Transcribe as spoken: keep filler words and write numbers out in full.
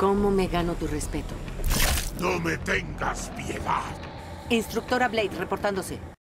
¿Cómo me gano tu respeto? No me tengas piedad. Instructora Blade, reportándose.